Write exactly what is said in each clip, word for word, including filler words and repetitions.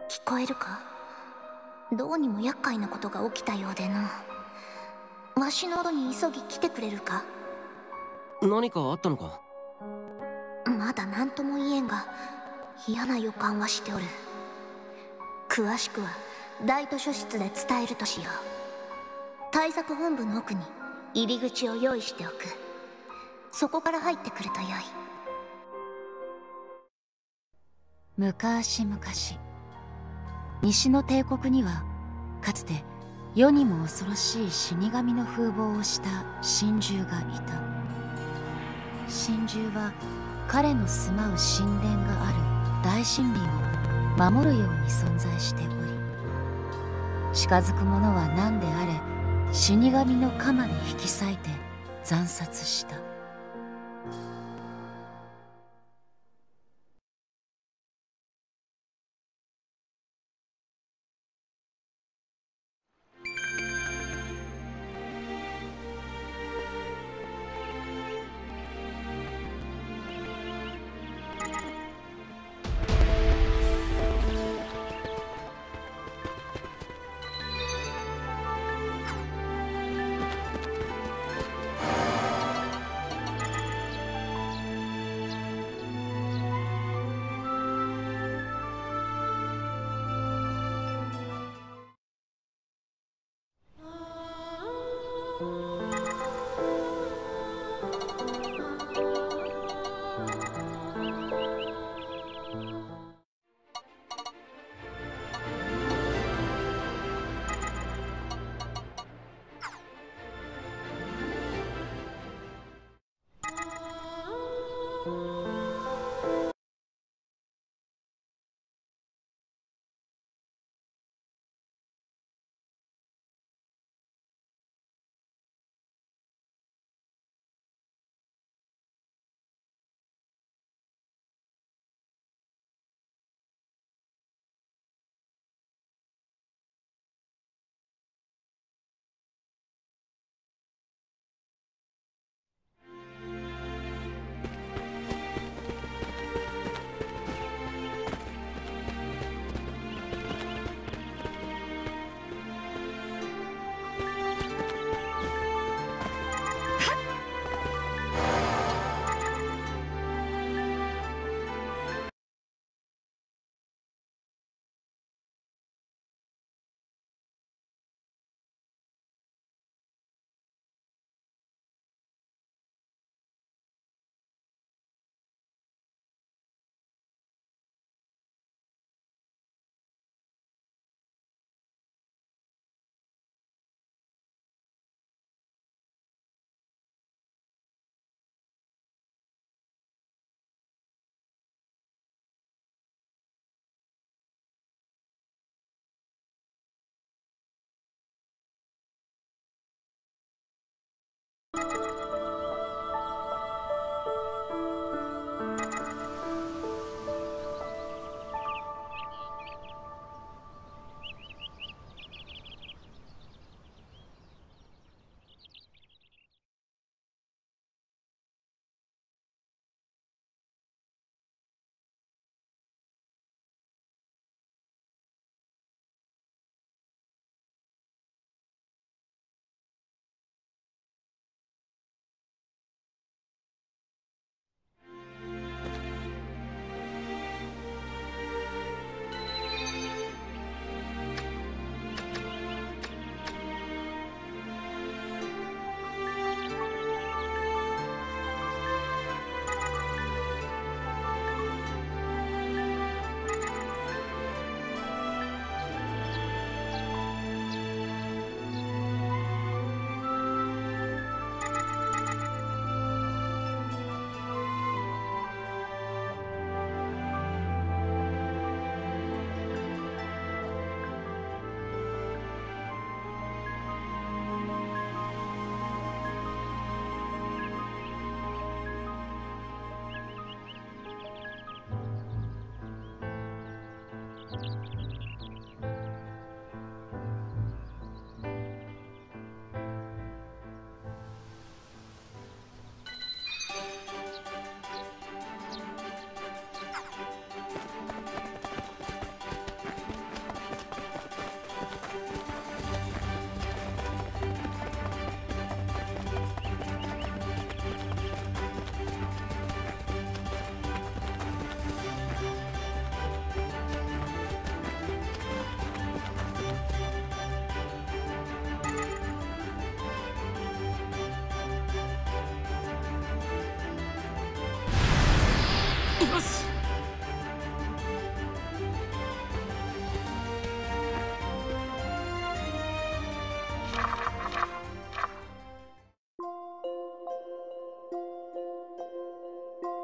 聞こえるか？どうにも厄介なことが起きたようでな。わしの元に急ぎ来てくれるか？ 何かあったのか？ まだ何とも言えんが、嫌な予感はしておる。詳しくは大図書室で伝えるとしよう。対策本部の奥に入り口を用意しておく。そこから入ってくるとよい。 昔々、西の帝国にはかつて世にも恐ろしい死神の風貌をした神獣がいた。神獣は彼の住まう神殿がある大森林を守るように存在しており、近づく者は何であれ死神の鎌で引き裂いて惨殺した。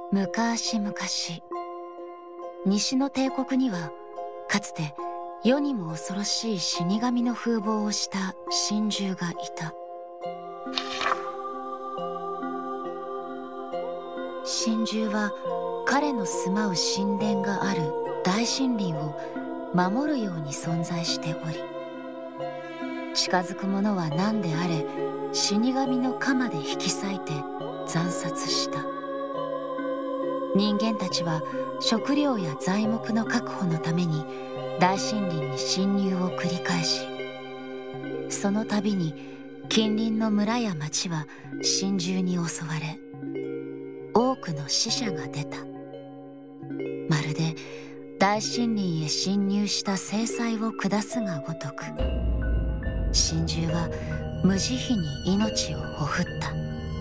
昔々、西の帝国にはかつて世にも恐ろしい死神の風貌をした神獣がいた。神獣は彼の住まう神殿がある大森林を守るように存在しており、近づく者は何であれ死神の鎌で引き裂いて惨殺した。人間たちは食料や材木の確保のために大森林に侵入を繰り返し、その度に近隣の村や町は神獣に襲われ、多くの死者が出た。まるで大森林へ侵入した制裁を下すがごとく、神獣は無慈悲に命をほふった。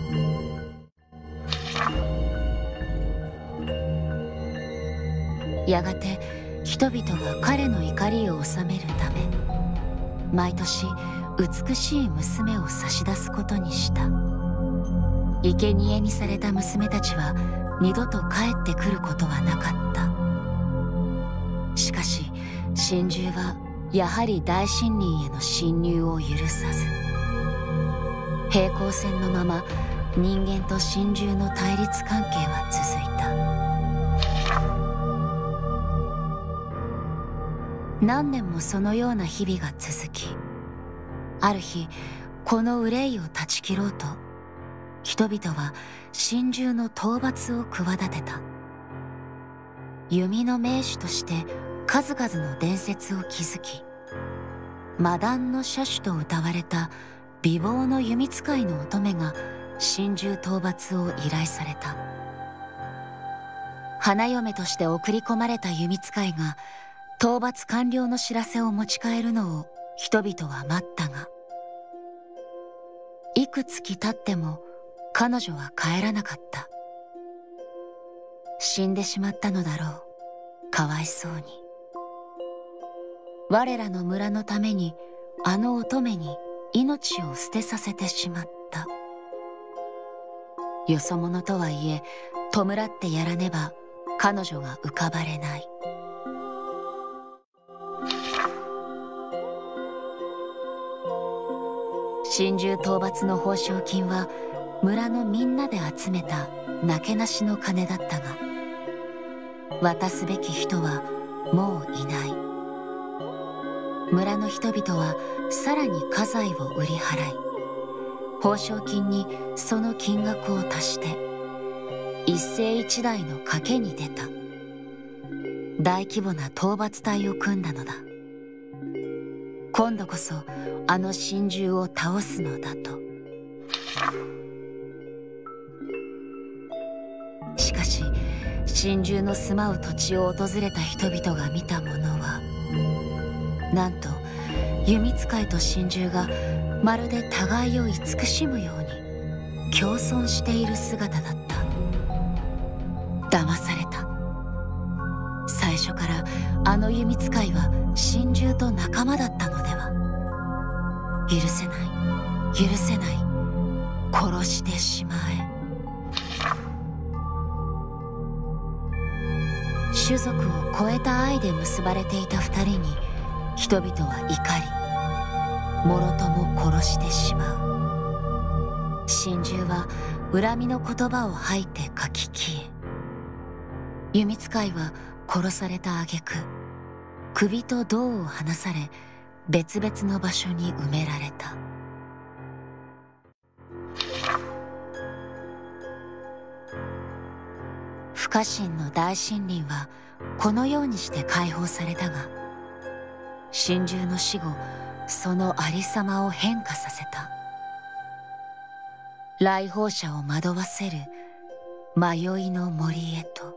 やがて人々は彼の怒りを収めるため、毎年美しい娘を差し出すことにした。生贄にされた娘たちは二度と帰ってくることはなかった。しかし神獣はやはり大森林への侵入を許さず、平行線のまま人間と神獣の対立関係は続いた。何年もそのような日々が続き、ある日この憂いを断ち切ろうと人々は神獣の討伐を企てた。弓の名手として数々の伝説を築き、魔弾の射手と謳われた美貌の弓使いの乙女が神獣討伐を依頼された。花嫁として送り込まれた弓使いが討伐完了の知らせを持ち帰るのを人々は待ったが、いくつき経っても彼女は帰らなかった。死んでしまったのだろう、かわいそうに。我らの村のためにあの乙女に命を捨てさせてしまった。よそ者とはいえ弔ってやらねば彼女が浮かばれない。神獣討伐の報奨金は村のみんなで集めたなけなしの金だったが、渡すべき人はもういない。村の人々はさらに家財を売り払い、報奨金にその金額を足して一世一代の賭けに出た。大規模な討伐隊を組んだのだ。今度こそあの神獣を倒すのだと。しかし神獣の住まう土地を訪れた人々が見たものは、なんと弓使いと神獣がまるで互いを慈しむように共存している姿だった。騙された。最初からあの弓使いは神獣と仲間だったのでは。許せない、許せない、殺してしまえ。種族を超えた愛で結ばれていた二人に人々は怒り、もろとも殺してしまう。神獣は恨みの言葉を吐いて書き消え、弓使いは殺された挙句、首と胴を離され別々の場所に埋められた。不可侵の大森林はこのようにして解放されたが、神獣の死後そのありさまを変化させた。来訪者を惑わせる迷いの森へと。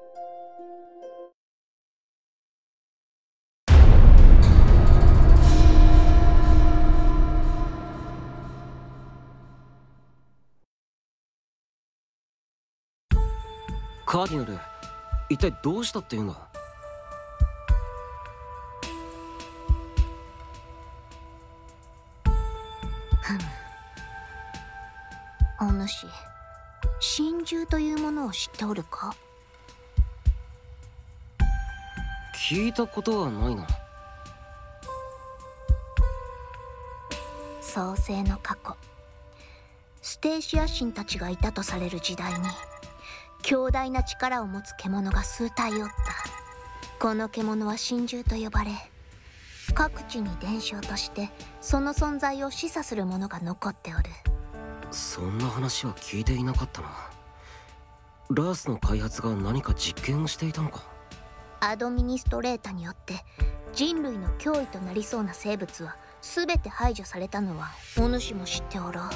カーディナル、一体どうしたっていうんだ。 ふむ。お主、 神獣というものを知っておるか？ 聞いたことはないな。 創世の過去、ステーシア神たちがいたとされる時代に強大な力を持つ獣が数体おった。この獣は神獣と呼ばれ、各地に伝承としてその存在を示唆するものが残っておる。 そんな話は聞いていなかったな。ラースの開発が何か実験をしていたのか？ アドミニストレータによって人類の脅威となりそうな生物は全て排除されたのはお主も知っておろう。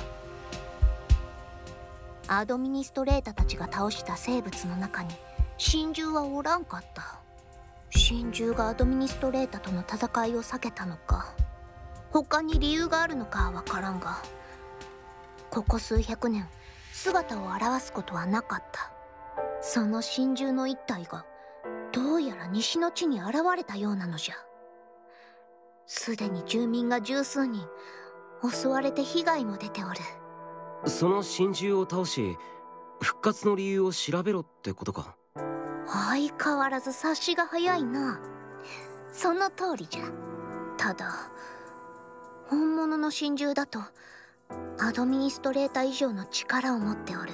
アドミニストレータたちが倒した生物の中に神獣はおらんかった。神獣がアドミニストレータとの戦いを避けたのか、他に理由があるのかは分からんが、ここ数百年姿を現すことはなかった。その神獣の一体がどうやら西の地に現れたようなのじゃ。すでに住民が十数人襲われて被害も出ておる。 その神獣を倒し復活の理由を調べろってことか？ 相変わらず察しが早いな。その通りじゃ。ただ本物の神獣だとアドミニストレータ以上の力を持っておる。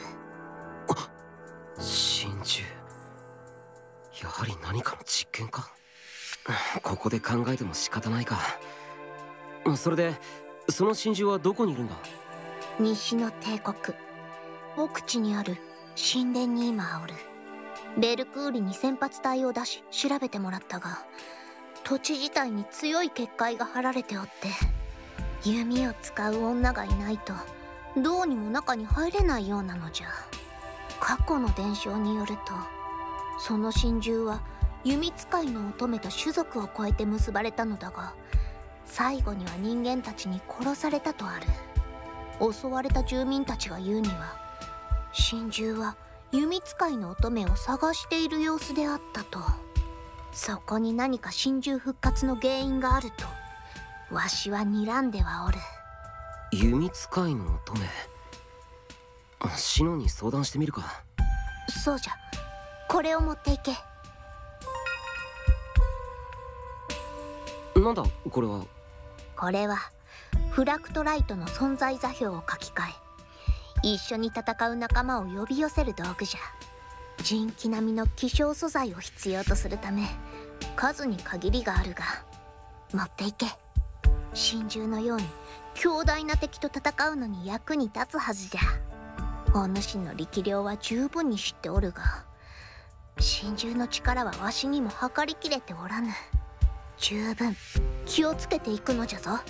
神獣、やはり何かの実験か。ここで考えても仕方ないか。それでその神獣はどこにいるんだ？ 西の帝国奥地にある神殿に今おる。ベルクーリに先発隊を出し調べてもらったが、土地自体に強い結界が張られておって、弓を使う女がいないとどうにも中に入れないようなのじゃ。過去の伝承によると、その神獣は弓使いの乙女と種族を超えて結ばれたのだが、最後には人間たちに殺されたとある。襲われた住民たちが言うには、神獣は弓使いの乙女を探している様子であったと。そこに何か神獣復活の原因があるとわしは睨んではおる。 弓使いの乙女、シノに相談してみるか。 そうじゃ、これを持っていけ。 なんだこれは？ これはフラクトライトの存在座標を書き換え、一緒に戦う仲間を呼び寄せる道具じゃ。人気並みの希少素材を必要とするため数に限りがあるが、持っていけ。神獣のように強大な敵と戦うのに役に立つはずじゃ。お主の力量は十分に知っておるが、神獣の力はわしにも計りきれておらぬ。十分気をつけていくのじゃぞ。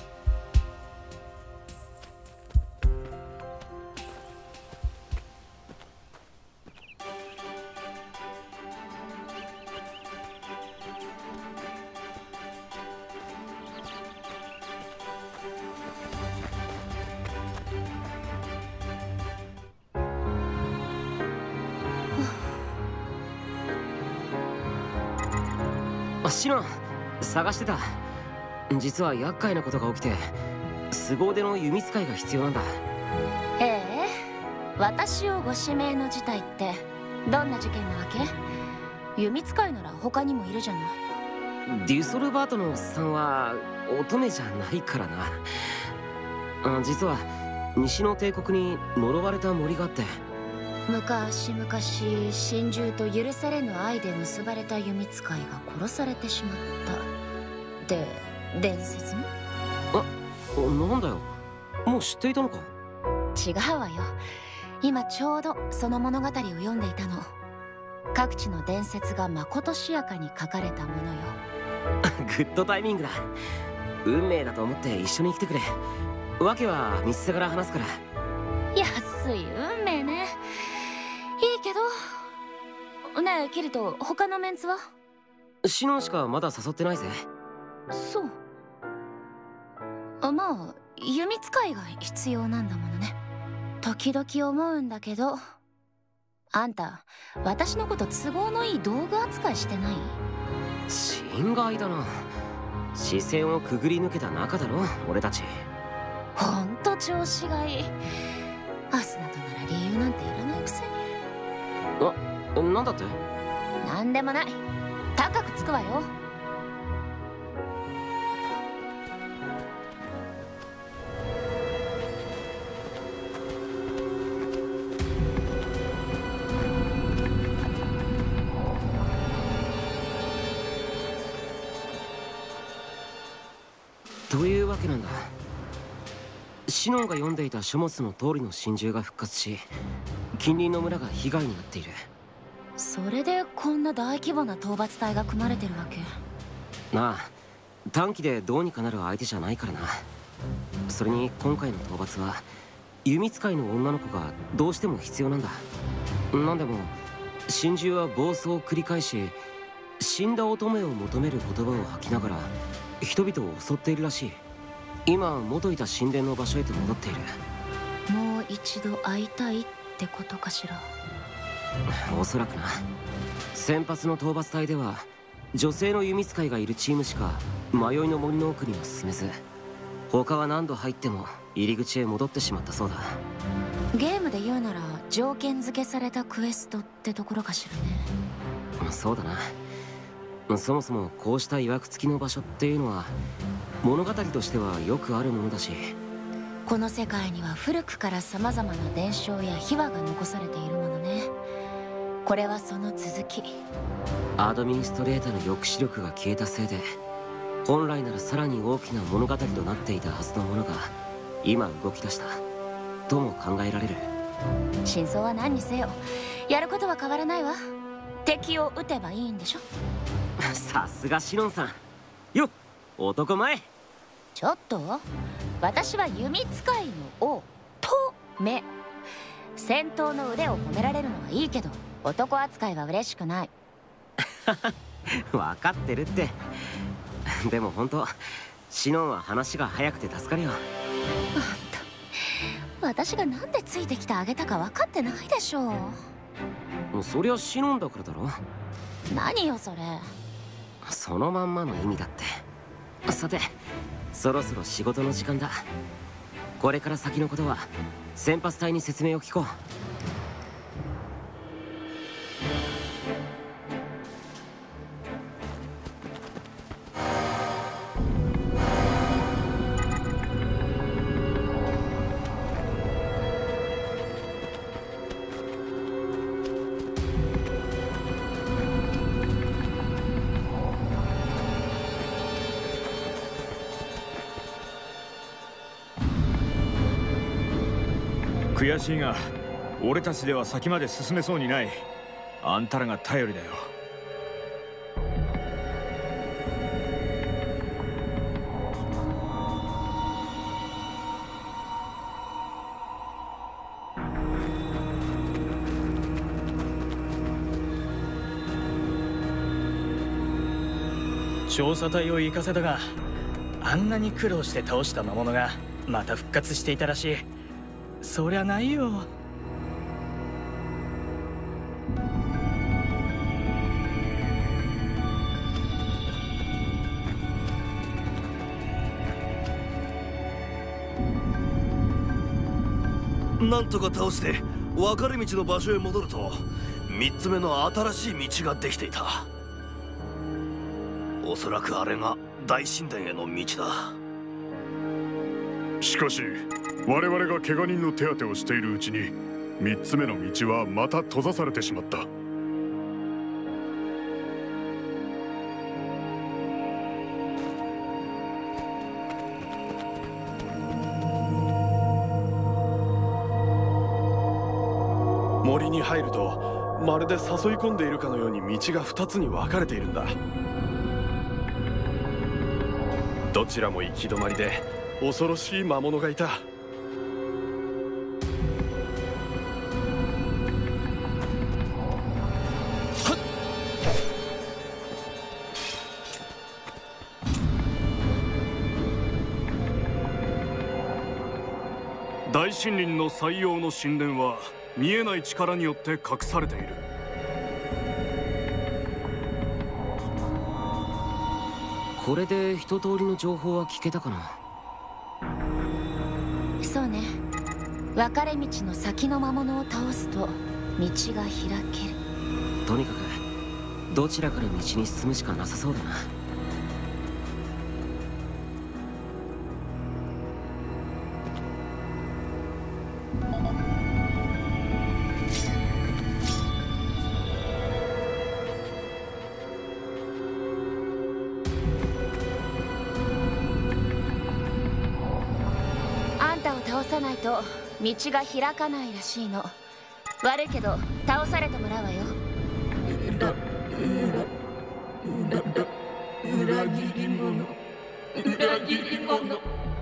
シノン、探してた。実は厄介なことが起きて、凄腕の弓使いが必要なんだ。 へえ、私をご指名の事態ってどんな事件なわけ？弓使いなら他にもいるじゃない。 デュソルバートのおっさんは乙女じゃないからな。あ、実は西の帝国に呪われた森があって、 昔々神獣と許されぬ愛で結ばれた弓使いが殺されてしまったで、伝説の？ あ、なんだよ、もう知っていたのか？ 違うわよ、今ちょうどその物語を読んでいたの。各地の伝説がまことしやかに書かれたものよ。 グッドタイミングだ。運命だと思って一緒に来てくれ。わけは道すがら話すから。 安い運命ね。いいけどねえ、キリト、他のメンツは？ シノンしかまだ誘ってないぜ。 そう。あ、まあ弓使いが必要なんだものね。時々思うんだけど、あんた私のこと都合のいい道具扱いしてない？ 心外だな。視線をくぐり抜けた仲だろ俺たち。 ほんと調子がいい。 アスナとなら理由なんていらないくせに。 あ、なんだって？ なんでもない。高くつくわよ。 というわけなんだ。シノンが読んでいた書物の通りの神獣が復活し、近隣の村が被害に遭っている。 それでこんな大規模な討伐隊が組まれてるわけ。 なあ、短期でどうにかなる相手じゃないからな。それに今回の討伐は弓使いの女の子がどうしても必要なんだ。なんでも神獣は暴走を繰り返し、死んだ乙女を求める言葉を吐きながら人々を襲っているらしい。今元いた神殿の場所へと戻っている。 もう一度会いたいってことかしら。 おそらくな。先発の討伐隊では女性の弓使いがいるチームしか迷いの森の奥には進めず、他は何度入っても入り口へ戻ってしまったそうだ。 ゲームで言うなら条件付けされたクエストってところかしらね。 そうだな。そもそもこうした曰く付きの場所っていうのは物語としてはよくあるものだし、 この世界には古くから様々な伝承や秘話が残されているものね。これはその続き。 アドミニストレーターの抑止力が消えたせいで、本来ならさらに大きな物語となっていたはずのものが今動き出したとも考えられる。 真相は何にせよやることは変わらないわ。敵を撃てばいいんでしょ。 さすがシノンさんよっ、男前。 ちょっと、私は弓使いの王と目。戦闘の腕を褒められるのはいいけど、男扱いは嬉しくない。 分かってるって。でも本当シノンは話が早くて助かるよ。あんた、私がなんでついてきてあげたか分かってないでしょ。 そりゃシノンだからだろ。 何よそれ。 そのまんまの意味だって。さて、そろそろ仕事の時間だ。これから先のことは先発隊に説明を聞こう。 悔しいが俺たちでは先まで進めそうにない。あんたらが頼りだよ。 調査隊を行かせたが、あんなに苦労して倒した魔物がまた復活していたらしい。そりゃないよ。 なんとか倒して分かれ道の場所へ戻ると、みっつめの新しい道ができていた。おそらくあれが大神殿への道だ。 しかし我々が怪我人の手当てをしているうちにみっつめの道はまた閉ざされてしまった。 森に入るとまるで誘い込んでいるかのように道がふたつに分かれているんだ。どちらも行き止まりで恐ろしい魔物がいた。 大森林の採用の神殿は見えない力によって隠されている。 これで一通りの情報は聞けたかな。 そうね。 分かれ道の先の魔物を倒すと道が開ける。 とにかくどちらから道に進むしかなさそうだな。 あんたを倒さないと道が開かないらしいの。悪いけど倒されてもらうわよ。 裏切り者、裏切り者。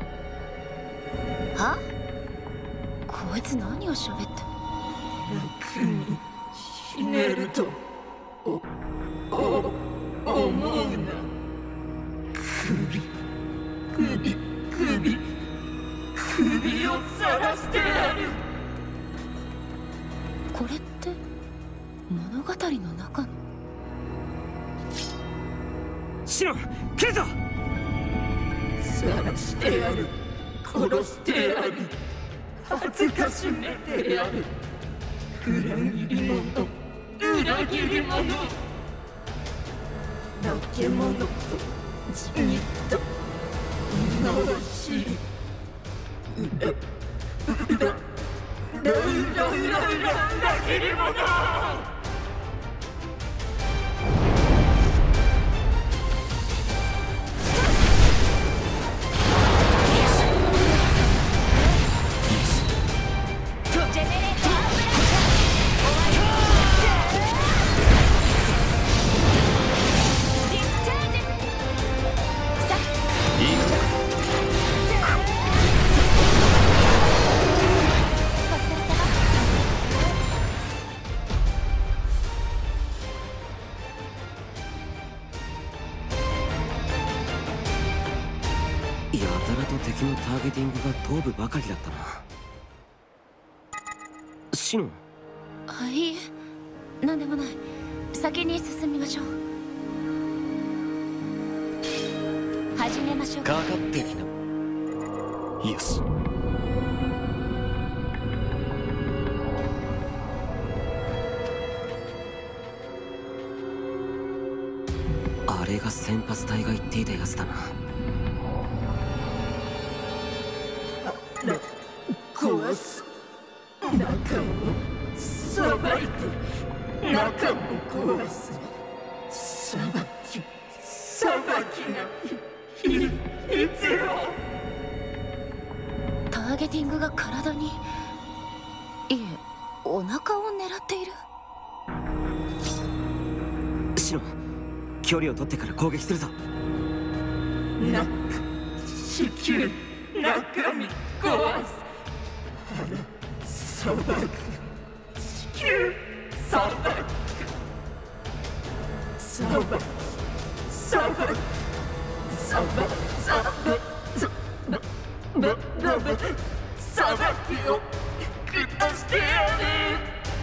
は？こいつ何を喋って。 楽に死ねるとおお思うな。首首首首を晒してやる。 これって物語の中の。 シノン、来るぞ。 晒してやる。殺してやる。恥ずかしめてやる。裏切り者、裏切り者。化け物と地味と罵しい。裏裏裏裏裏裏裏切り者。 やたらと敵のターゲティングが頭部ばかりだったな。シノン。 あ、いいえ、なんでもない。先に進みましょう。始めましょう。 かかってきな。よし。 あれが先発隊が言っていたやつだな。 壊す。中をさばいて中も壊す。さばきさばきが必要。 ターゲティングが体に、いえ、お腹を狙っている。 シノン、距離を取ってから攻撃するぞ。 中子宮中身壊す。腹さばく。子宮さばく。さばくさばくさばさばさばばばさばきを下してやる。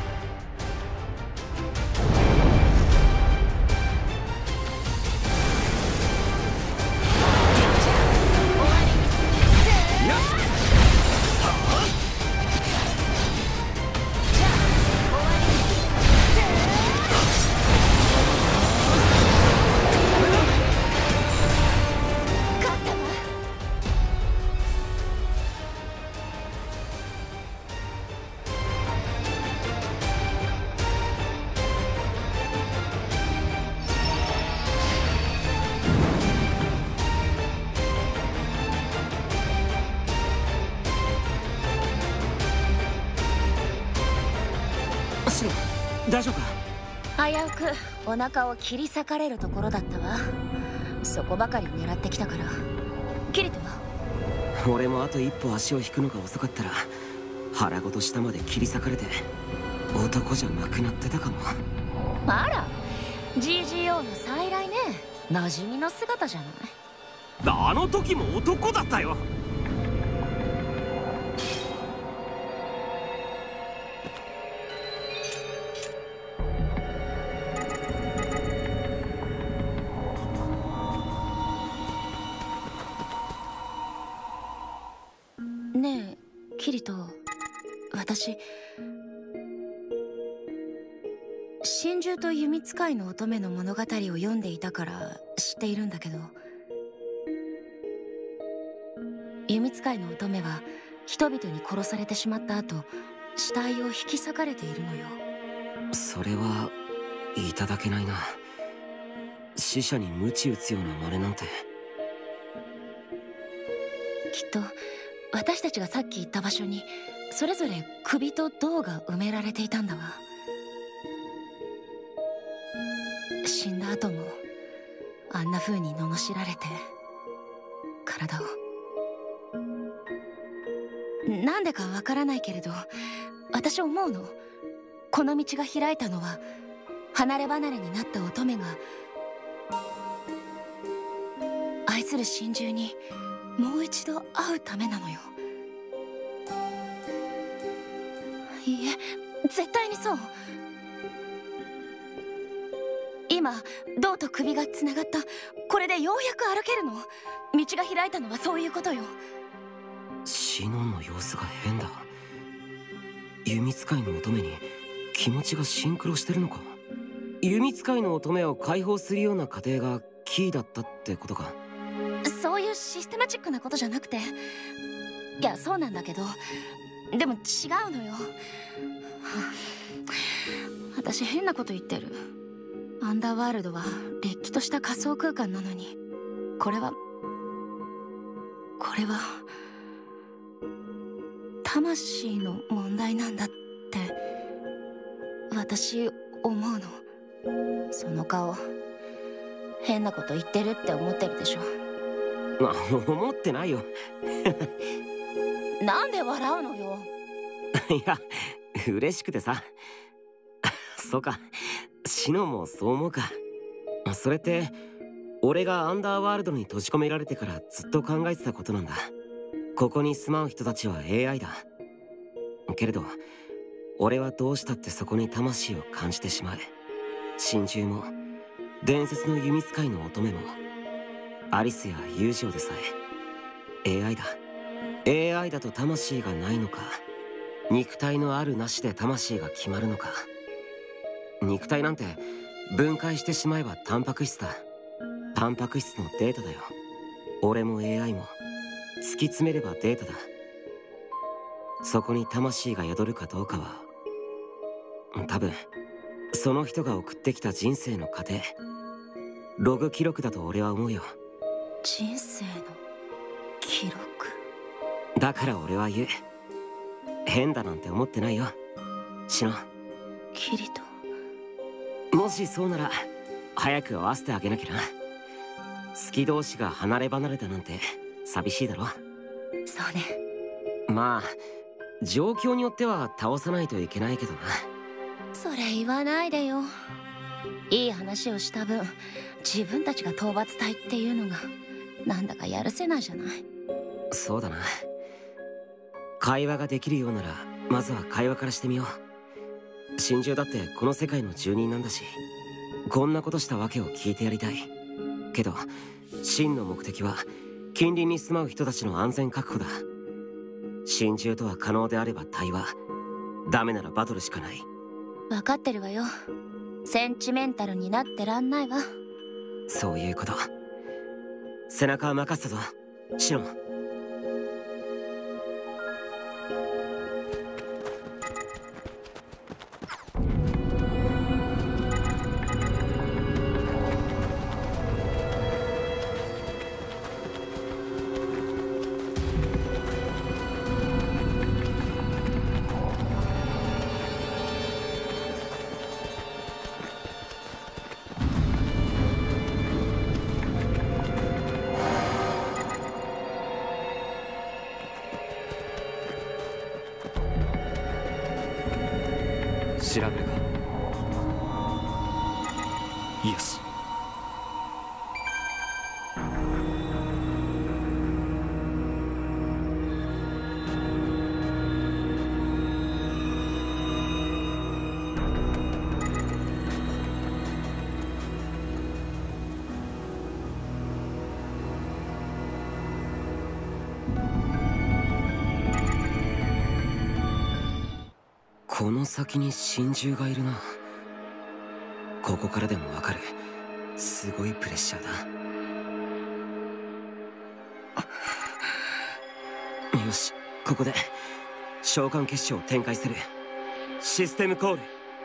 大丈夫か？ 危うくお腹を切り裂かれるところだったわ。そこばかり狙ってきたから。キリトは？ 俺もあと一歩足を引くのが遅かったら腹ごと下まで切り裂かれて男じゃなくなってたかも。 あら、 ジージーオー の再来ね。馴染みの姿じゃない。 あの時も男だったよ。 ねえキリト、 私神獣と弓使いの乙女の物語を読んでいたから知っているんだけど、弓使いの乙女は人々に殺されてしまった後、死体を引き裂かれているのよ。 それはいただけないな。死者に鞭打つような真似なんて。 きっと私たちがさっき行った場所にそれぞれ首と胴が埋められていたんだわ。死んだ後もあんな風に罵られて体を、なんでかわからないけれど私思うの。この道が開いたのは離れ離れになった乙女が愛する神獣にもう一度会うためなのよ。いいえ、絶対にそう。今胴と首がつながった。これでようやく歩けるの。道が開いたのはそういうことよ。 シノンの様子が変だ。弓使いの乙女に気持ちがシンクロしてるのか。弓使いの乙女を解放するような過程がキーだったってことか。 そういうシステマチックなことじゃなくて、いやそうなんだけど、でも違うのよ。私変なこと言ってる。アンダーワールドはれっきとした仮想空間なのに、これはこれは魂の問題なんだって私思うの。その顔変なこと言ってるって思ってるでしょ。 あ、思ってないよ。 なんで笑うのよ。 いや、嬉しくてさ。そうか、シノンもそう思うか。それって俺がアンダーワールドに閉じ込められてからずっと考えてたことなんだ。ここに住まう人たちは エーアイ だけれど、俺はどうしたってそこに魂を感じてしまう。神獣も伝説の弓使いの乙女もアリスやユージオでさえ エーアイ だ。 エーアイ だと魂がないのか、肉体のあるなしで魂が決まるのか。肉体なんて分解してしまえばタンパク質だ。タンパク質のデータだよ。俺も エーアイ も突き詰めればデータだ。そこに魂が宿るかどうかは多分その人が送ってきた人生の過程、ログ記録だと俺は思うよ。 人生の記録だから俺は言う。変だなんて思ってないよ、シノン。 キリト、 もしそうなら早く会わせてあげなきゃな。好き同士が離れ離れたなんて寂しいだろ。 そうね。 まあ状況によっては倒さないといけないけどな。 それ言わないでよ。いい話をした分自分たちが討伐隊っていうのがなんだかやるせないじゃない。 そうだな。会話ができるようならまずは会話からしてみよう。神獣だってこの世界の住人なんだし、こんなことしたわけを聞いてやりたいけど、真の目的は近隣に住まう人たちの安全確保だ。神獣とは可能であれば対話、ダメならバトルしかない。 分かってるわよ。センチメンタルになってらんないわ。 そういうこと。背中は任せたぞ、シノン。 調べが。イエス。 この先に神獣がいるな。ここからでもわかる。すごいプレッシャーだ。よし、ここで召喚結晶を展開する。システムコール。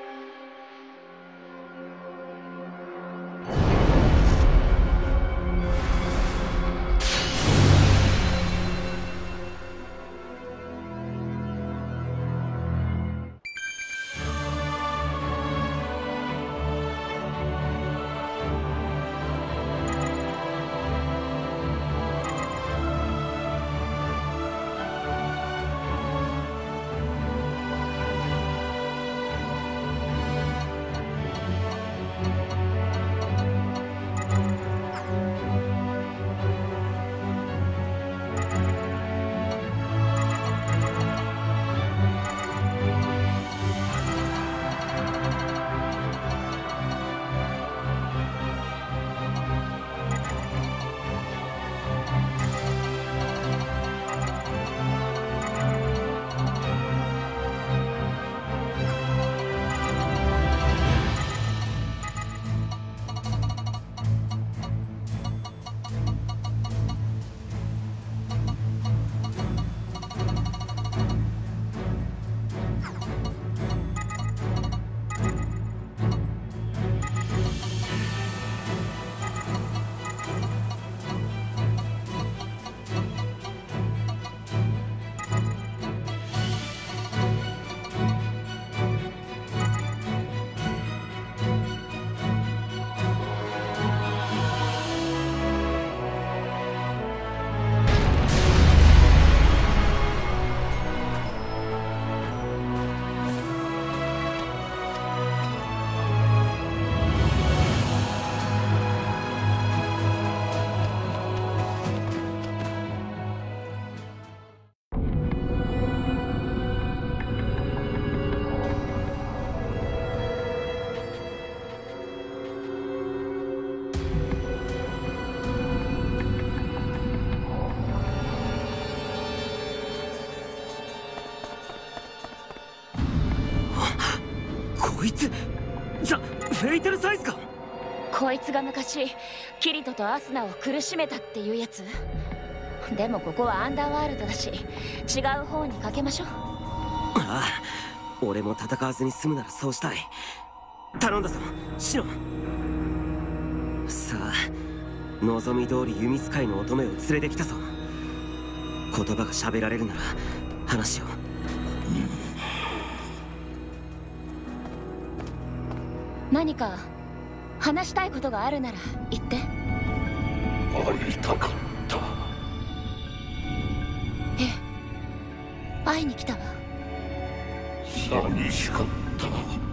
こいつザ・フェイタルサイズか。 こいつが昔キリトとアスナを苦しめたっていうやつ。でもここはアンダーワールドだし、違う方にかけましょう。 ああ、俺も戦わずに済むならそうしたい。頼んだぞシノ。さあ、望み通り弓使いの乙女を連れてきたぞ。言葉が喋られるなら話を。 何か話したいことがあるなら言って。 会いたかった。 ええ、会いに来たわ。 寂しかった。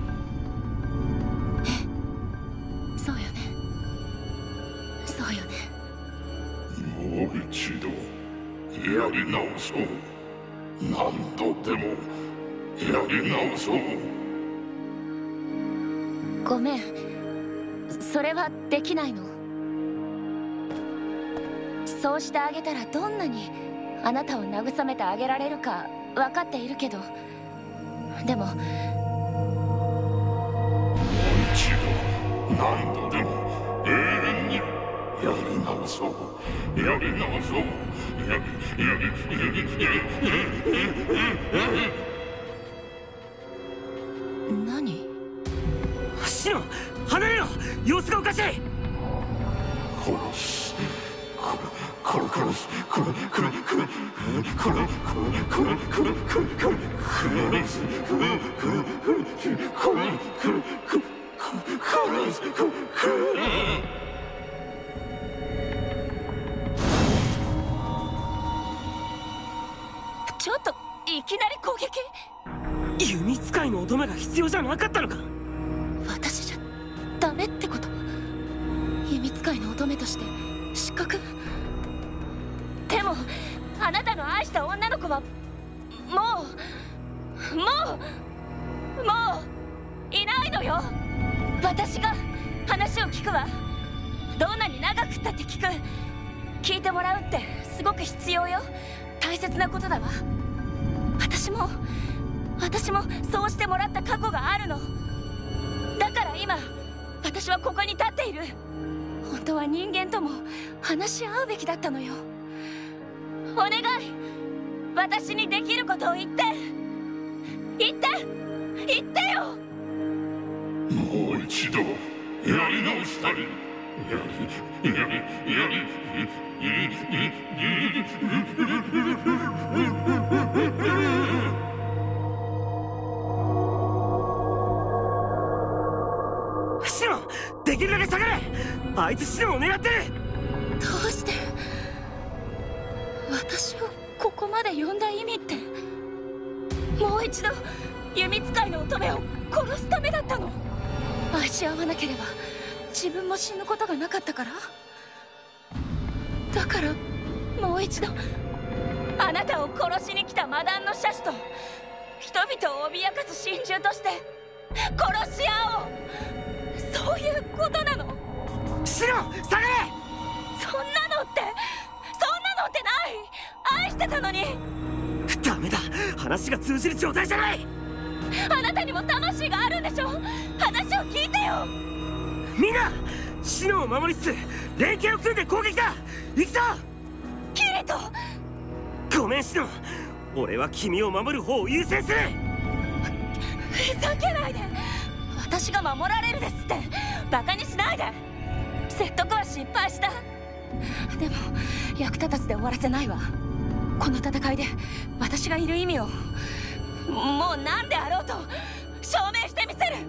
ええ、そうよね、そうよね。 もう一度やり直そう。何度でもやり直そう。 ごめん、それはできないの。そうしてあげたらどんなにあなたを慰めてあげられるか分かっているけど、でももう一度何度でも永遠にやり直そう。やり直そう。やりやりやりやり。 何？ シノ、離れろ。様子がおかしい。 殺す。これ殺す。これこれこれこれこれこれこれこれこれこれ殺す。これこれこれこれこれ殺す。これちょっといきなり攻撃？ 弓使いの乙女が必要じゃなかったのか。 私じゃダメってこと？弓使いの乙女として失格？でもあなたの愛した女の子はもうもうもういないのよ。私が話を聞くわ。どんなに長くったって聞く。聞いてもらうってすごく必要よ。大切なことだわ。私も私もそうしてもらった過去があるの。だから今私はここに立っている。本当は人間とも話し合うべきだったのよ。お願い、私にできることを言って言って言ってよ。 もう一度やり直したい。やりやりやりシノ、できるだけ下がれ。あいつシノを狙ってる。 どうして私をここまで呼んだ意味って、もう一度弓使いの乙女を殺すためだったの？愛し合わなければ自分も死ぬことがなかったから？だからもう一度あなたを殺しに来た魔弾の射手と人々を脅かす神獣として殺し合おう。そういうことなの。 シノ、下がれ。 そんなのってそんなのってない。愛してたのに。 ダメだ、話が通じる状態じゃない。 あなたにも魂があるんでしょ。話を聞いてよ。 みんなシノを守りつつ連携を組んで攻撃だ。行くぞキリト。 ごめんシノ、俺は君を守る方を優先する。 ふざけないで。私が守られるですってバカにしないで。説得は失敗した。でも役立たずで終わらせないわ。この戦いで私がいる意味をもう何であろうと証明してみせる。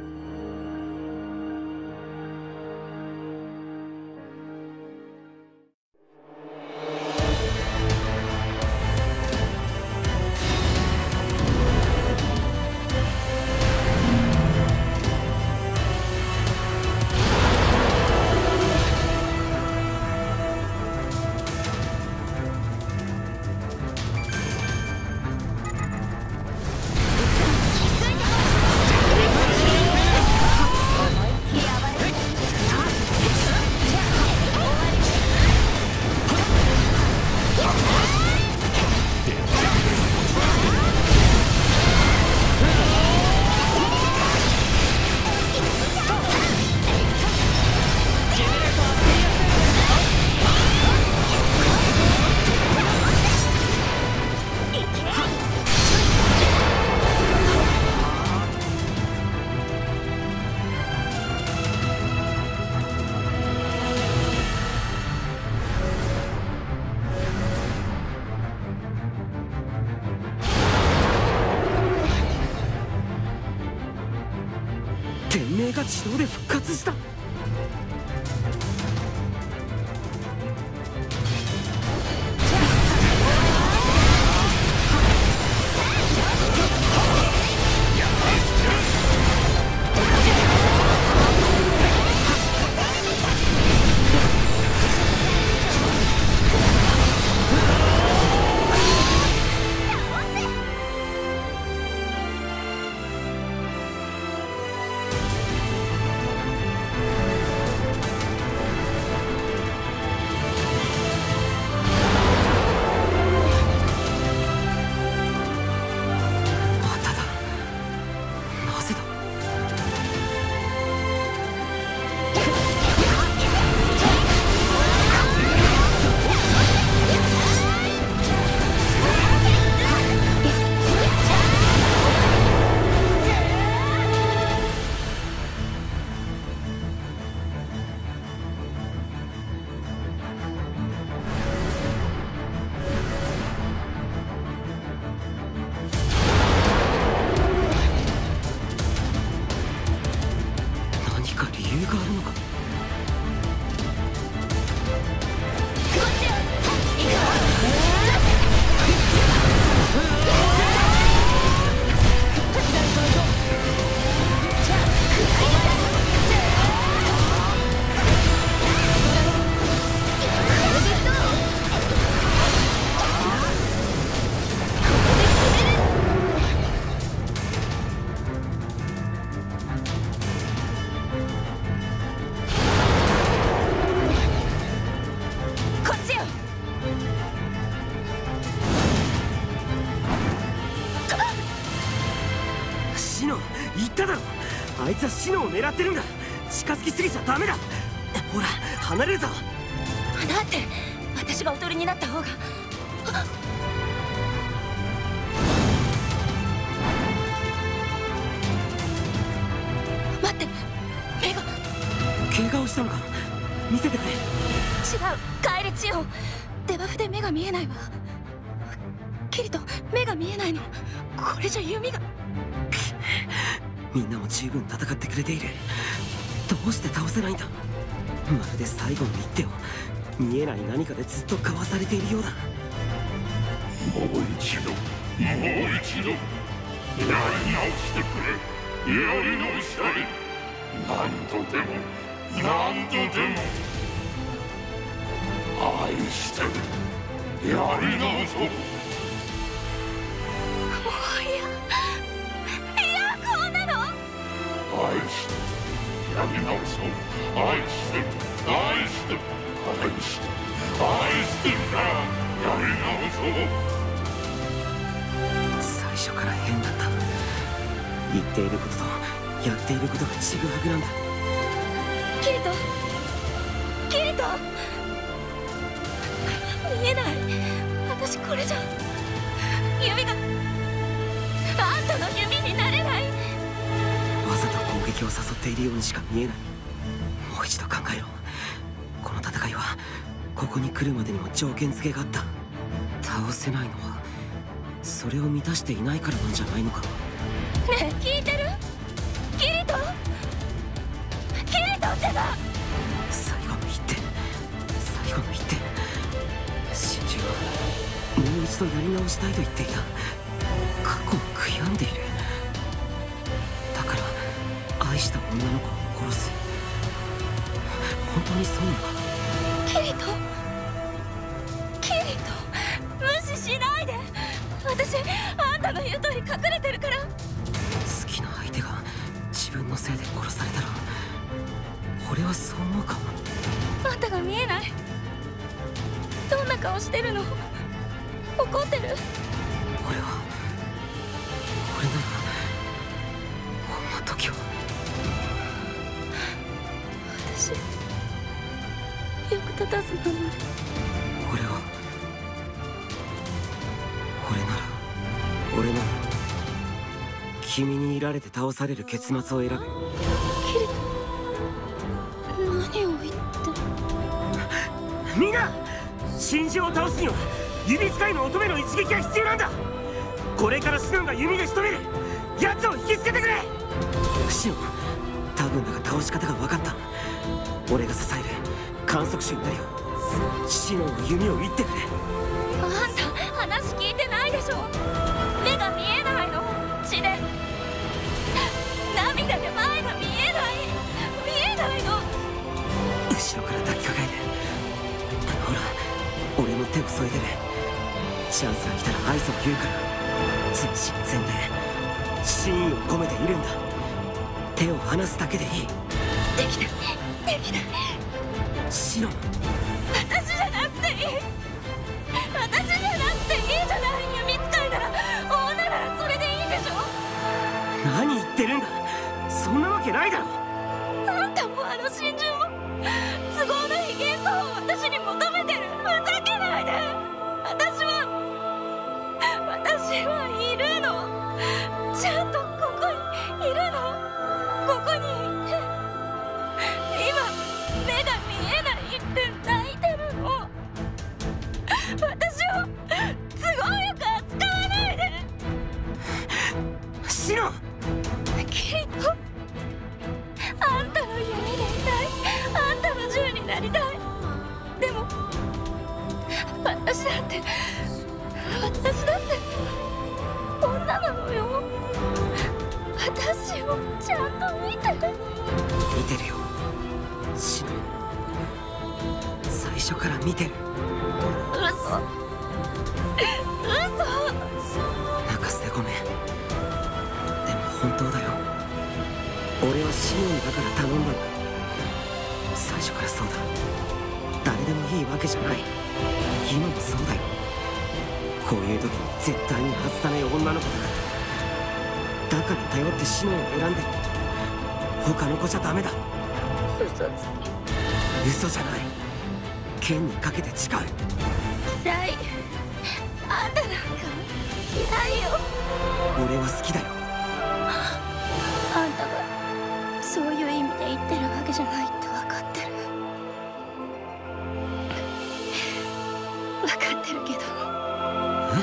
天命が自動で復活した。 っただろ。あいつはシノを狙ってるんだ。近づきすぎちゃダメだ。ほら離れるぞ。 だって私がおとりになった方が。待って、目が。 怪我をしたのか。見せてくれ。違う、 帰り千代。デバフで目が見えないわ。キリト、目が見えないの。これじゃ弓が。 みんなも十分戦ってくれている。どうして倒せないんだ。まるで最後の一手を見えない何かでずっとかわされているようだ。 もう一度、もう一度やり直してくれ。やり直したい。何度でも何度でも愛してる。やり直そう。 もういやいや、こんなの。 愛してやり直そう。愛してる愛してる愛してる愛してるからやり直そう。 最初から変だった。言っていることとやっていることがちぐはぐなんだ。 キリト、キリト、見えない。私これじゃ弓があんたの弓になれない。 わざと攻撃を誘っているようにしか見えない。もう一度考えろ。この戦いはここに来るまでにも条件付けがあった。倒せないのはそれを満たしていないからなんじゃないのか。 ねえ、聞いてる？キリト、キリトってば。 最後の一手、最後の一手。真珠はもう一度やり直したいと言っていた。過去を悔やんでいる。だから愛した女の子を殺す。本当にそうなのか。 キリト、キリト、無視しないで。私あんたの言う通り隠れてるから。 好きな相手が自分のせいで殺されたら俺はそう思うか。 あんたが見えない。どんな顔してるの？怒ってる？ 俺は俺ならこんな時は。 私役立たずなので。 俺は俺なら俺なら君にいられて倒される結末を選ぶ。 キリト、何を言って。 みんな、真珠を倒すには弓使いの乙女の一撃が必要なんだ。これからシノンが弓で仕留める。奴を引きつけてくれ。シノン、多分だが倒し方が分かった。俺が支える観測手になるよ。シノンは弓を射ってくれ。 あんた話聞いてないでしょ。目が見えないの。血で涙で前が見えない。見えないの。 後ろから抱きかかえる。ほら俺の手を添えてる。チャンスが来たら合図を言うから。全身全霊真意を込めているんだ。手を離すだけでいい。 できないできない。 シノン、 私じゃなくていい。私じゃなくていいじゃない。弓使いなら女ならそれでいいんでしょ。 何言ってるんだ。そんなわけないだろ。 あんたもあの真珠も都合のいい幻想を私に求めてる。ふざけないで。私は私はいるの。ちゃんとここにいるの。ここにいて今目が見えないって泣いてるの。私を都合よく扱わないで。 シノン、 キリト、あんたの弓でいたい。あんたの銃になりたい。でも私だって私だって女なのよ。私をちゃんと見て。 見てるよシノン。最初から見てる。 嘘嘘。 泣かせてごめん。でも本当だよ。俺はシノンだから頼んだんだ。最初からそうだ。誰でもいいわけじゃない。今もそうだよ。こういう時に絶対に外さない女の子だから。 だから頼ってシノンを選んでる。他の子じゃダメだ。 嘘つき。 嘘じゃない。剣にかけて誓う。 嫌い。あんたなんか嫌いよ。 俺は好きだよ。 あんたがそういう意味で言ってるわけじゃないって分かってる。分かってるけど。 え？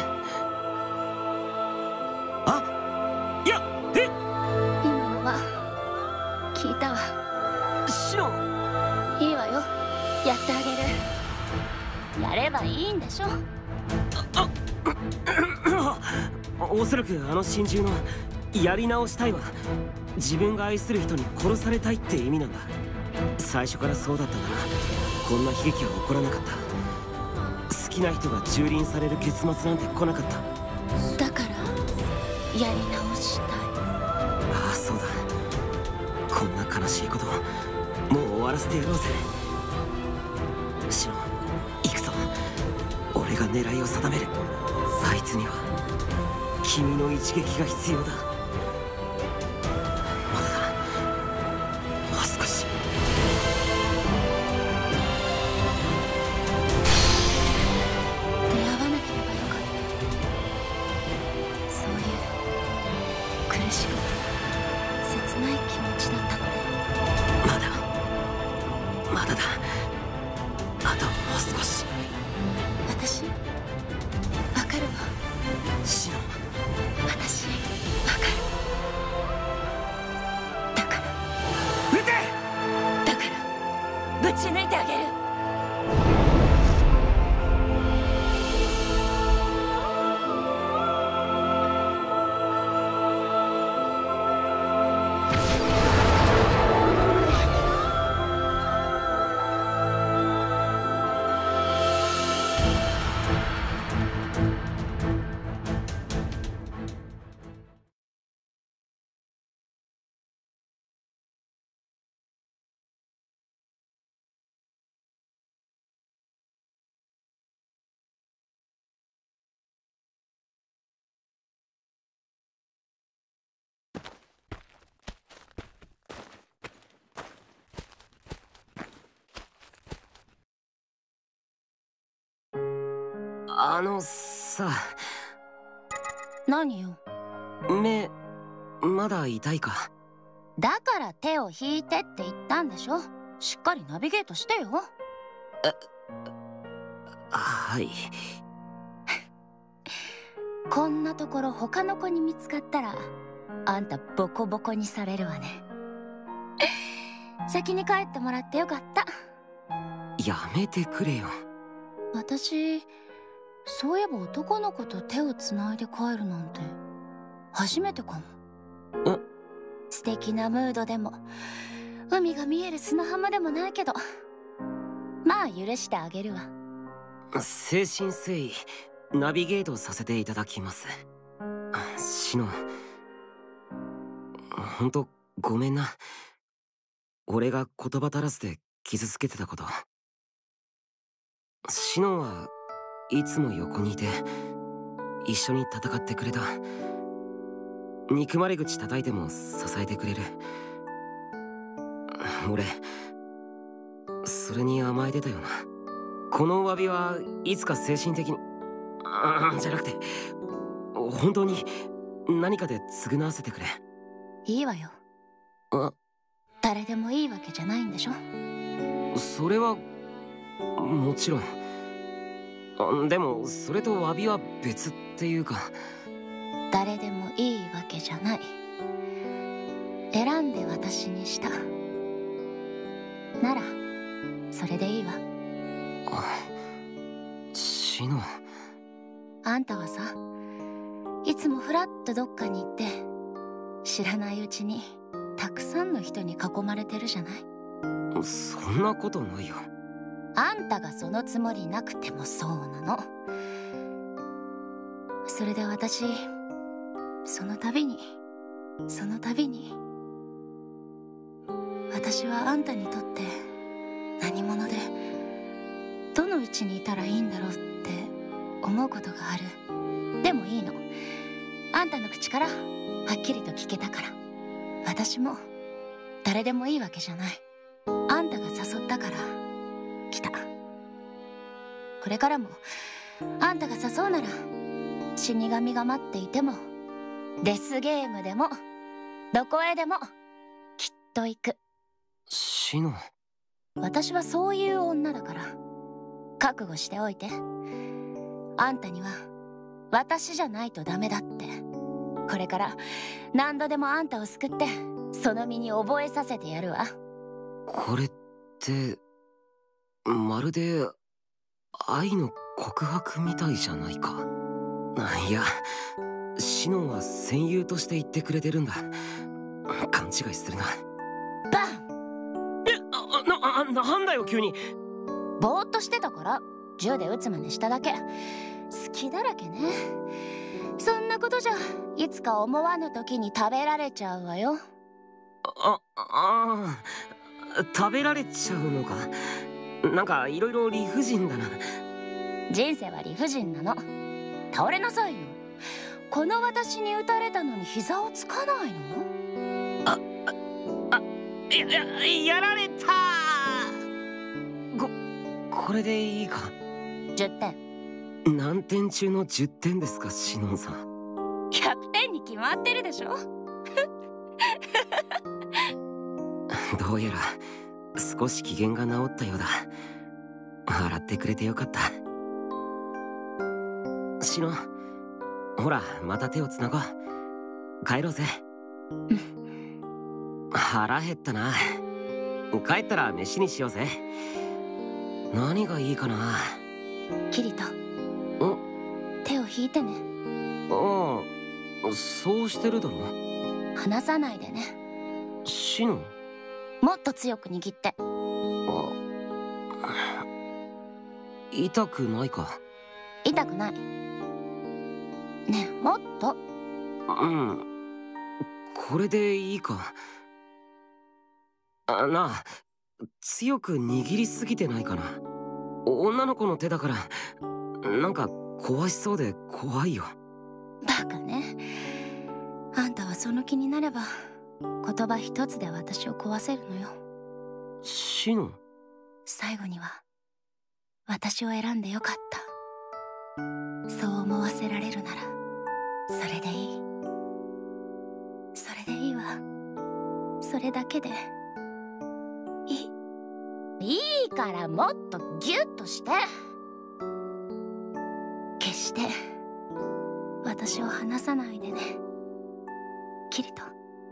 あ？いや、え？ 今のは聞いたわ。 シノン。 いいわよ、やってあげる。やればいいんでしょ。 ああおそらくあの心中のやり直したいは自分が愛する人に殺されたいって意味なんだ。最初からそうだったならこんな悲劇は起こらなかった。好きな人が蹂躙される結末なんて来なかった。 だからやり直したい。 ああそうだ。こんな悲しいこともう終わらせてやろうぜ。シノン、行くぞ。俺が狙いを定める。あいつには君の一撃が必要だ。まだだ。もう少し。 出会わなければよかった。そういう苦しく切ない気持ちだったのね。 まだまだだ。あともう少し。 私わかるわ。 シノン、 私わかる。だから撃て。 だからぶち抜いてあげる。 あのさ。 何よ。 目まだ痛いか？ だから手を引いてって言ったんでしょ。しっかりナビゲートしてよ。 え、はい。 こんなところ他の子に見つかったらあんたボコボコにされるわね。先に帰ってもらってよかった。 やめてくれよ。 私そういえば男の子と手をつないで帰るなんて初めてかも。 え？ 素敵なムードでも海が見える砂浜でもないけど、まあ許してあげるわ。 誠心誠意ナビゲートさせていただきます。シノン、ほんとごめんな。俺が言葉足らずで傷つけてたこと。シノンはいつも横にいて一緒に戦ってくれた。憎まれ口叩いても支えてくれる。俺それに甘えてたよな。この詫びはいつか精神的にあじゃなくて本当に何かで償わせてくれ。 いいわよ。 あ、 誰でもいいわけじゃないんでしょ。 それはもちろん。でもそれと詫びは別っていうか。 誰でもいいわけじゃない。選んで私にしたならそれでいいわ。 あ、シノン。 あんたはさ、いつもフラッとどっかに行って知らないうちにたくさんの人に囲まれてるじゃない。 そんなことないよ。 あんたがそのつもりなくてもそうなの。それで私その度にその度に私はあんたにとって何者でどの位置にいたらいいんだろうって思うことがある。でもいいの、あんたの口からはっきりと聞けたから。私も誰でもいいわけじゃない。あんたが誘ったから来た。これからもあんたが誘うなら死神が待っていてもデスゲームでもどこへでもきっと行く。 シノ。 私はそういう女だから覚悟しておいて。あんたには私じゃないとダメだって。これから何度でもあんたを救ってその身に覚えさせてやるわ。 これってまるで愛の告白みたいじゃないか。いや、シノンは戦友として言ってくれてるんだ。勘違いするな。 バン！ え、あ、な、なんだよ急に。 ぼーっとしてたから銃で撃つ真似しただけ。好きだらけね。そんなことじゃいつか思わぬ時に食べられちゃうわよ。 あ、ああ、食べられちゃうのか。なんかいろいろ理不尽だな。 人生は理不尽なの。倒れなさいよ。この私に撃たれたのに膝をつかないの？ あ、あ、あ、や、や、やられた。こ、これでいいか。 じゅってん。 何点中のじゅってんですか、シノンさん。 ひゃくてんに決まってるでしょ。 どうやら少し機嫌が治ったようだ。笑ってくれてよかった。シノン、ほらまた手をつなごう。帰ろうぜ。腹減ったな。帰ったら飯にしようぜ。何がいいかな。 キリト、手を引いてね。 ああ、そうしてるだろ。 離さないでね。 シノン、 もっと強く握って。 あ、痛くないか。 痛くないね。え、もっと。 うん、これでいいか。あ、なあ、強く握りすぎてないかな。女の子の手だからなんか壊しそうで怖いよ。 バカね。あんたはその気になれば言葉一つで私を壊せるのよ。 シノン、 最後には私を選んでよかった。そう思わせられるならそれでいい。それでいいわ。それだけでいい。いいからもっとギュッとして。決して私を離さないでね、キリト。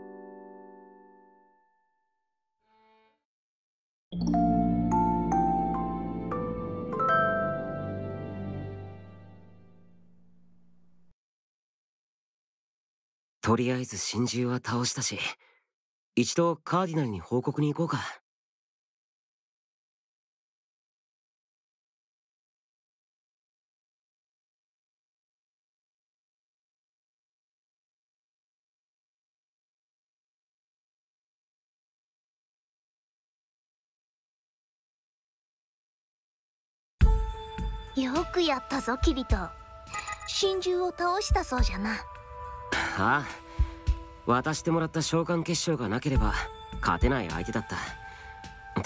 とりあえず神獣は倒したし、一度カーディナルに報告に行こうか。 よくやったぞキリト。神獣を倒したそうじゃな。 ああ、渡してもらった召喚結晶がなければ勝てない相手だった。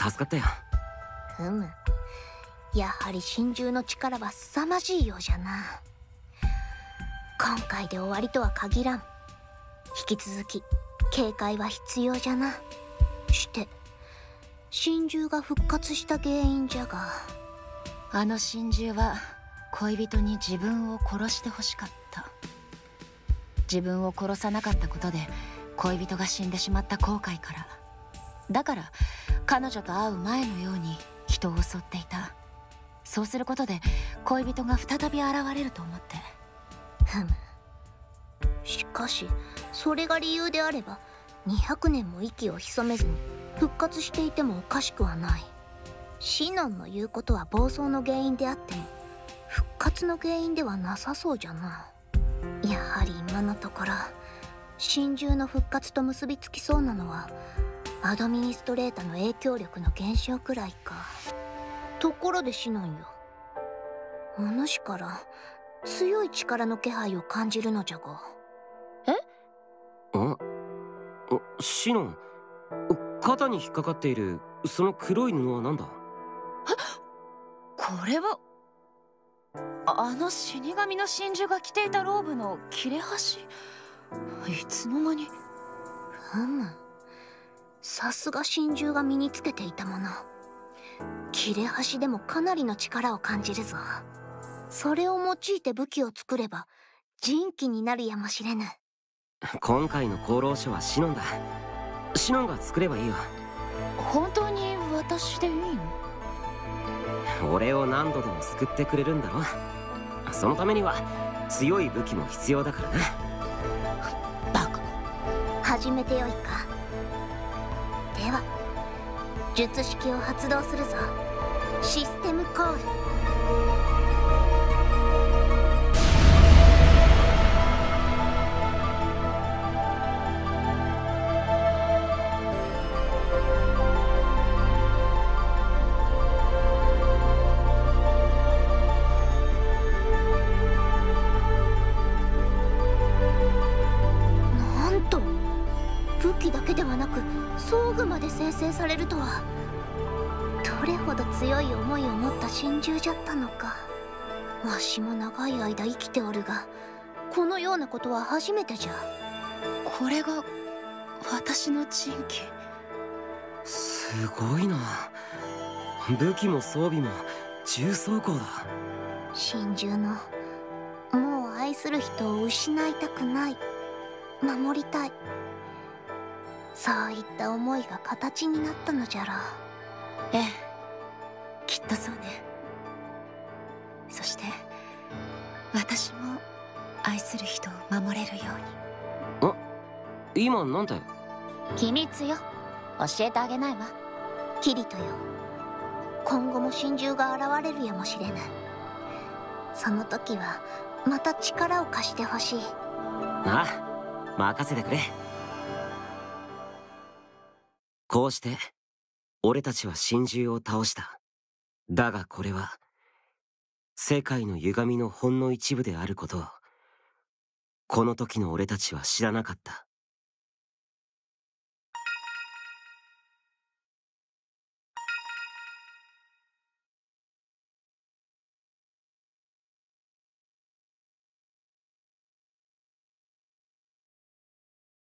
助かったよ。 ふむ、やはり神獣の力は凄まじいようじゃな。今回で終わりとは限らん。引き続き警戒は必要じゃな。して神獣が復活した原因じゃが、 あの神獣は恋人に自分を殺してほしかった。自分を殺さなかったことで恋人が死んでしまった後悔から。だから彼女と会う前のように人を襲っていた。そうすることで恋人が再び現れると思って。 ふむ、しかしそれが理由であればにひゃくねんも息を潜めずに復活していてもおかしくはない。シノンの言うことは暴走の原因であっても復活の原因ではなさそうじゃな。やはり今のところ神獣の復活と結びつきそうなのはアドミニストレータの影響力の減少くらいか。ところでシノンよ、お主から強い力の気配を感じるのじゃが。 え？ シノン、肩に引っかかっているその黒い布は何だ？ これはあの死神の真珠が着ていたローブの切れ端。いつの間に。 ふむ、さすが真珠が身につけていたもの。切れ端でもかなりの力を感じるぞ。それを用いて武器を作れば人気になるやもしれぬ。 今回の功労者はシノンだ。シノンが作ればいいよ。 本当に私でいいの？ 俺を何度でも救ってくれるんだろ。そのためには強い武器も必要だからな。 バカ。始めてよいか。では術式を発動するぞ。システムコール。装具まで生成されるとは。どれほど強い思いを持った真珠じゃったのか。わしも長い間生きておるが、このようなことは初めてじゃ。 これが私の珍奇。 すごいな。武器も装備も重装甲だ。 真珠のもう愛する人を失いたくない、守りたい、そういった思いが形になったのじゃろう。 ええ、きっとそうね。そして私も愛する人を守れるように。あ、今なんて？ 秘密よ。教えてあげないわ。キリトよ、今後も真珠が現れるやもしれぬ。その時はまた力を貸してほしい。 ああ、任せてくれ。こうして俺たちは真珠を倒した。だがこれは世界の歪みのほんの一部であることをこの時の俺たちは知らなかった。